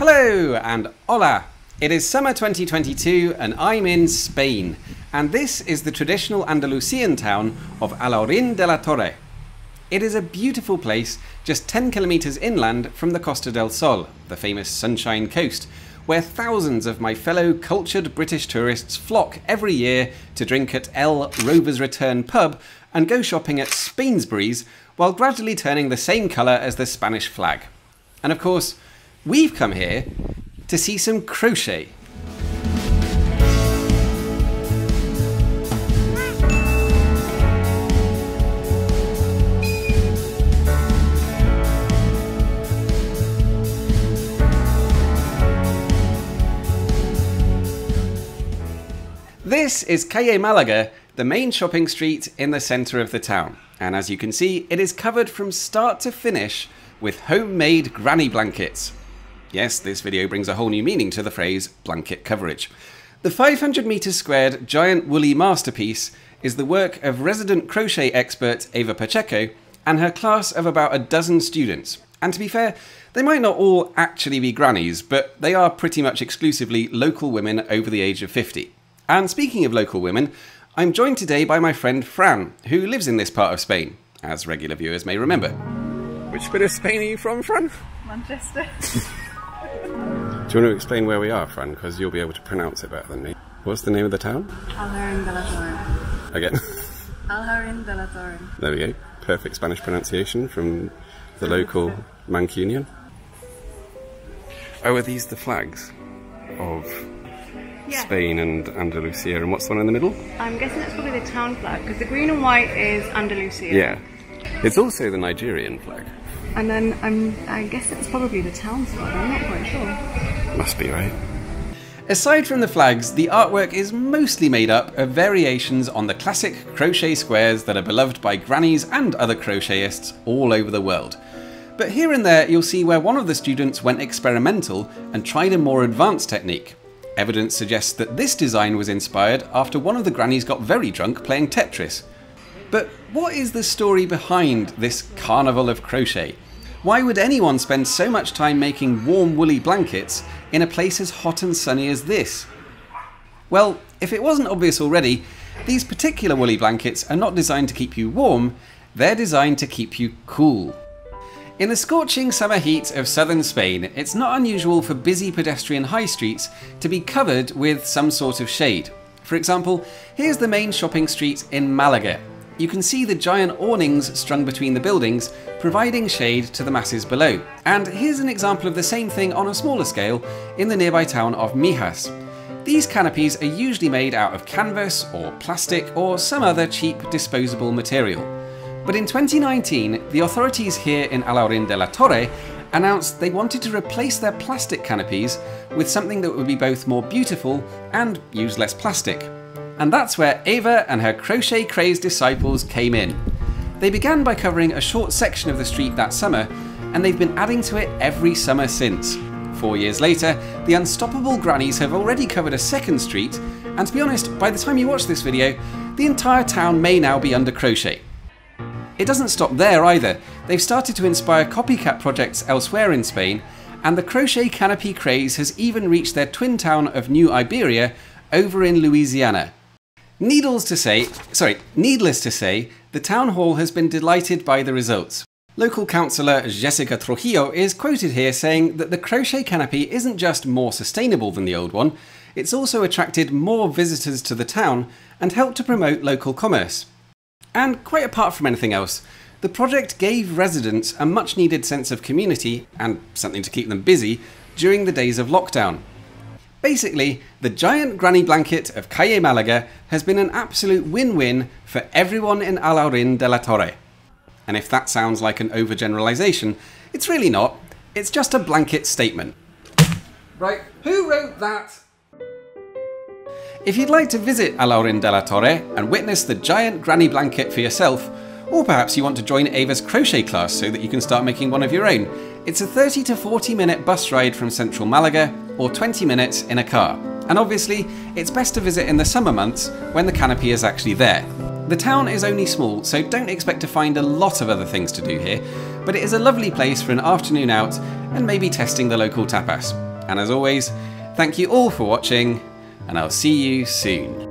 Hello and hola! It is summer 2022 and I'm in Spain, and this is the traditional Andalusian town of Alhaurín de la Torre. It is a beautiful place just 10 kilometers inland from the Costa del Sol, the famous Sunshine Coast, where thousands of my fellow cultured British tourists flock every year to drink at El Rover's Return pub and go shopping at Spainsbury's while gradually turning the same colour as the Spanish flag. And of course, we've come here to see some crochet. This is Calle Málaga, the main shopping street in the centre of the town. And as you can see, it is covered from start to finish with homemade granny blankets. Yes, this video brings a whole new meaning to the phrase blanket coverage. The 500 metres squared giant woolly masterpiece is the work of resident crochet expert Eva Pacheco and her class of about a dozen students. And to be fair, they might not all actually be grannies, but they are pretty much exclusively local women over the age of 50. And speaking of local women, I'm joined today by my friend Fran, who lives in this part of Spain, as regular viewers may remember. Which bit of Spain are you from, Fran? Manchester. Do you want to explain where we are, Fran? Because you'll be able to pronounce it better than me. What's the name of the town? Alhaurín de la Torre. Again. Alhaurín de la Torre. There we go. Perfect Spanish pronunciation from the local Mancunian. Oh, are these the flags of Spain and Andalusia? And what's the one in the middle? I'm guessing that's probably the town flag, because the green and white is Andalusia. Yeah. It's also the Nigerian flag. And then I guess it's probably the town flag, I'm not quite sure. Must be right. Aside from the flags, the artwork is mostly made up of variations on the classic crochet squares that are beloved by grannies and other crochetists all over the world. But here and there you'll see where one of the students went experimental and tried a more advanced technique. Evidence suggests that this design was inspired after one of the grannies got very drunk playing Tetris. But what is the story behind this carnival of crochet? Why would anyone spend so much time making warm woolly blankets in a place as hot and sunny as this? Well, if it wasn't obvious already, these particular woolly blankets are not designed to keep you warm, they're designed to keep you cool. In the scorching summer heat of southern Spain, it's not unusual for busy pedestrian high streets to be covered with some sort of shade. For example, here's the main shopping street in Málaga. You can see the giant awnings strung between the buildings, providing shade to the masses below. And here's an example of the same thing on a smaller scale in the nearby town of Mijas. These canopies are usually made out of canvas or plastic or some other cheap disposable material. But in 2019, the authorities here in Alhaurín de la Torre announced they wanted to replace their plastic canopies with something that would be both more beautiful and use less plastic. And that's where Eva and her crochet-crazed disciples came in. They began by covering a short section of the street that summer, and they've been adding to it every summer since. 4 years later, the unstoppable grannies have already covered a second street, and to be honest, by the time you watch this video, the entire town may now be under crochet. It doesn't stop there either. They've started to inspire copycat projects elsewhere in Spain, and the crochet canopy craze has even reached their twin town of New Iberia over in Louisiana. Needless to say, the town hall has been delighted by the results. Local councillor Jessica Trujillo is quoted here saying that the crochet canopy isn't just more sustainable than the old one, it's also attracted more visitors to the town and helped to promote local commerce. And quite apart from anything else, the project gave residents a much needed sense of community and something to keep them busy during the days of lockdown. Basically, the giant granny blanket of Calle Málaga has been an absolute win-win for everyone in Alhaurín de la Torre. And if that sounds like an overgeneralization, it's really not. It's just a blanket statement. Right, who wrote that? If you'd like to visit Alhaurín de la Torre and witness the giant granny blanket for yourself, or perhaps you want to join Ava's crochet class so that you can start making one of your own, it's a 30 to 40 minute bus ride from central Málaga, or 20 minutes in a car. And obviously, it's best to visit in the summer months when the canopy is actually there. The town is only small, so don't expect to find a lot of other things to do here, but it is a lovely place for an afternoon out and maybe testing the local tapas. And as always, thank you all for watching, and I'll see you soon.